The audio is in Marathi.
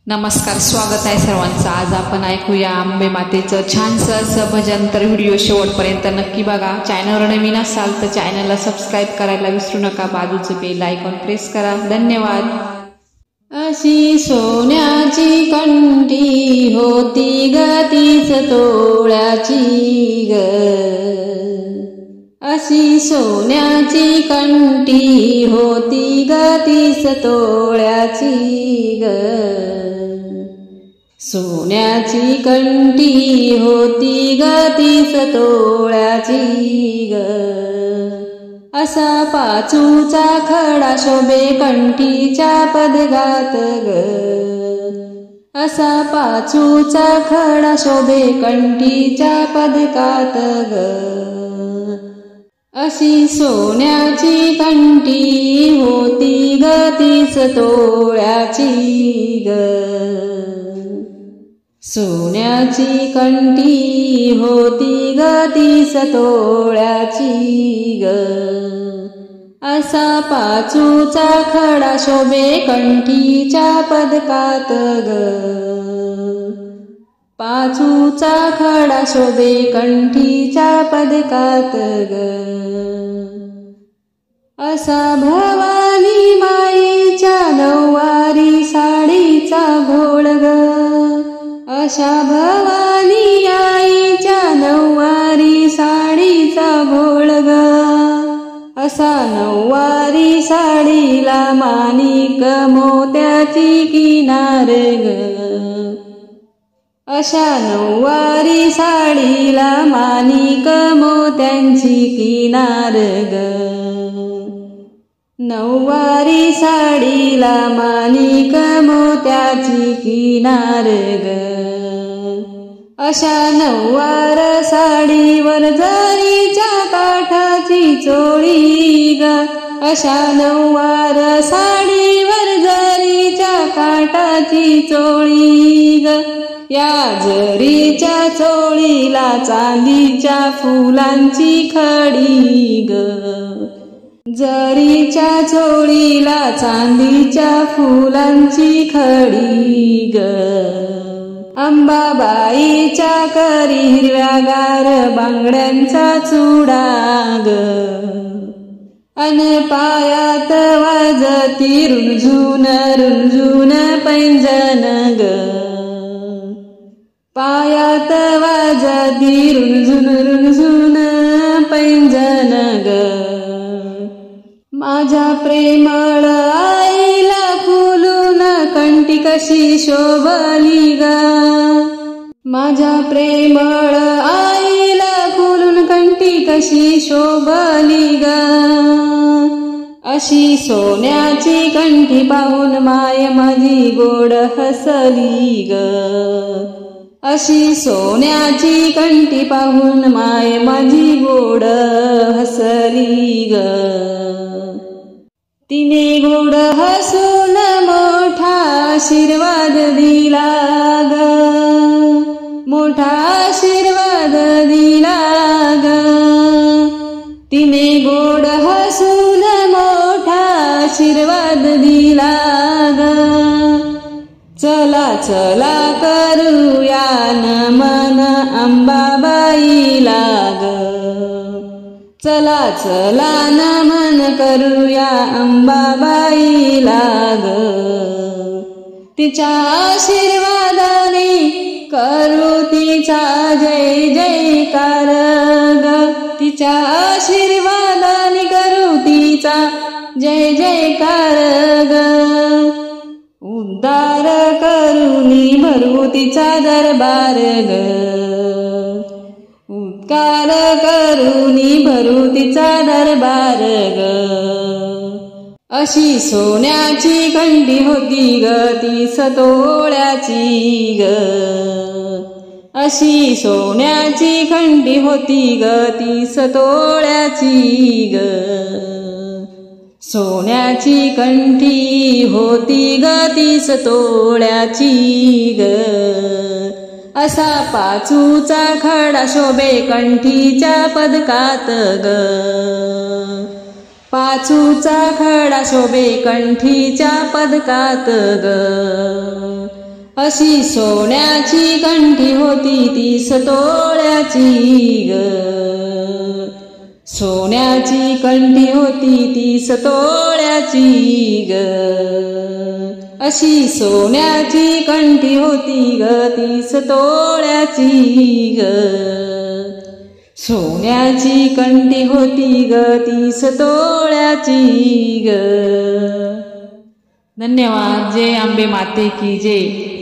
नमस्कार, स्वागत आहे सर्वांचं। आज आपण ऐकूया अंबे मातेचं छानसं असं भजन। तर व्हिडिओ शेवटपर्यंत नक्की बघा। चॅनलवर नवीन असाल तर चॅनलला सबस्क्राईब करायला विसरू नका। बाजूचं बेल आयकॉन प्रेस करा। धन्यवाद। अशी सोन्याची कंठी होती ग तीच तोळ्याची ग, अशी सोन्याची कंठी होती ग तीच तोळ्याची ग, सोन्याची कंठी होती ग तीच तोळ्याची ग, असा पाचूचा खडा शोभे कंठीच्या पदकात ग, असा पाचूचा खडा शोभे कंठीच्या पदकात ग, अशी सोन्याची कंठी होती ग तीच तोळ्याची ग, सोन्याची कंठी होती ग तीच तोळ्याची ग, असा पाचूचा खडा शोभे कंठीच्या पदकात ग, पाचूचा खडा शोभे कंठीच्या पदकात ग, असा भवानी माईच्या नऊवारी साडीचा घोळ ग, अशा भवानी आईच्या नऊवारी साडीचा घोळ ग, असा नऊवारी साडीला माणिक मोत्याची किनार ग, अशा नऊवारी साडीला माणिक मोत्यांची किनार ग, नऊवारी साडीला माणिक मोत्याची किनार ग, अशा नऊवार साडीवर जरीच्या काठाची चोळी ग, अशा नऊवार साडीवर जरीच्या काठाची चोळी ग, या जरीच्या चोळीला चांदीच्या फुलांची खडी ग, जरीच्या चोळीला चांदीच्या फुलांची खडी ग, अंबाबाईच्या करी हिरव्यागार बांगड्यांचा चुडा ग, अन पायात वाजती रुंझुन रुंझुन पैंजण ग, पायात वाजती रुंझुन रुंझुन पैंजण ग, माझ्या प्रेमळ आईला फुलून कंठी कशी शोभली ग, माझ्या प्रेमळ आईला फुलून कंठी कशी शोभली ग, अशी सोन्याची कंठी पाहून माय माझी गोड हसली ग, अशी सोन्याची कंठी पाहून माय माझी गोड हसली ग, तिने गोड हसून मोठा आशीर्वाद दिला ग, मोठा आशीर्वाद दिला ग, तिने गोड हसून मोठा आशीर्वाद दिला ग, चला चला करूया नमन अंबाबाईला ग, चला चला नमन करूया अंबाबाईला ग, तिच्या आशीर्वादाने करू तिचा जय जयकार ग, तिच्या आशीर्वादाने करू तिचा जय जयकार ग, उद्धार करूनी भरू तिचा दरबार ग, उपकार करूनी भरू तिचा दरबार ग, अशी सोन्याची कंठी होती ग तीच तोळ्याची ग, अशी सोन्याची कंठी होती ग तीच तोळ्याची ग, सोन्याची कंठी होती ग तीच तोळ्याची ग, असा पाचूचा खडा शोभे कंठीच्या पदकात ग, पाचूचा खडा शोभे कंठीच्या पदकात ग, अशी सोन्याची कंठी होती 30 तोळ्याची ग, सोन्याची कंठी होती 30 तोळ्याची ग, अशी सोन्याची कंठी होती ग 30 तोळ्याची ग, सोन्याची कंठी होती ग 30 तोळ्याची ग. धन्यवाद. जय अंबे माते की जय.